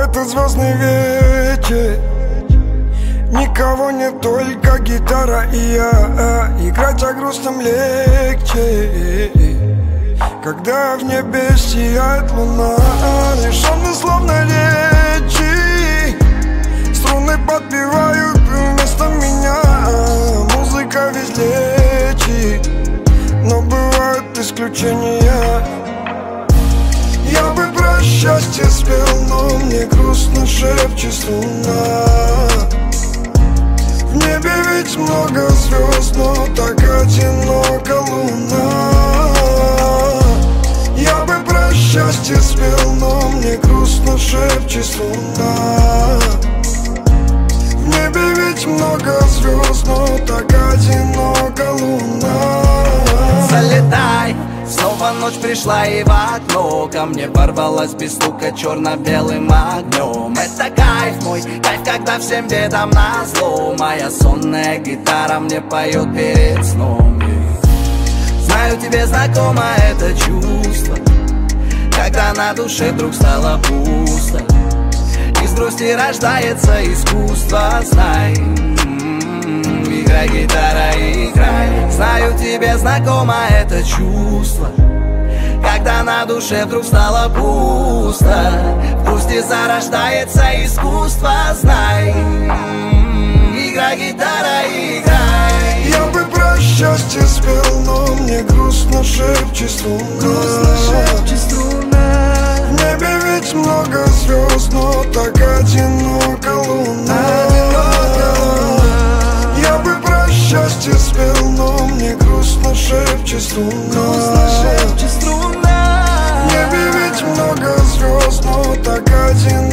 этот звездный вечер. Никого нет, только гитара и я. Играть о грустном легче, когда в небе сияет луна. Лишённый словно речи, струны подпевают вместо меня. Музыка ведь лечит, но бывают исключения. Я бы про счастье спел, но мне грустно шепчет струна. В небе ведь много звезд, но так одинока луна. Я бы про счастье спел, но мне грустно шепчет струна. В небе ведь много звезд, но так одинока луна. Залетай, снова ночь пришла и в окно ко мне ворвалась без стука черно-белым огнем. Это кайф мой, кайф, когда всем бедам назло. Моя сонная гитара мне поет перед сном. Знаю, тебе знакомо это чувство, когда на душе вдруг стало пусто. Из грусти рождается искусство, знай. Играй, гитара, играй. Знаю, тебе знакомо это чувство, когда на душе вдруг стало пусто. В грусти зарождается искусство, знай. Играй, гитара, играй. Я бы про счастье спел, но мне грустно шепчет струна. В небе ведь много звезд, но так одинока луна. Я бы про счастье спел, но мне грустно шепчет струна. В небе ведь много звезд, но так одинока.